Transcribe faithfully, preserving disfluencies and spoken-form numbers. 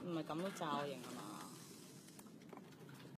唔係咁都炸我型係嘛？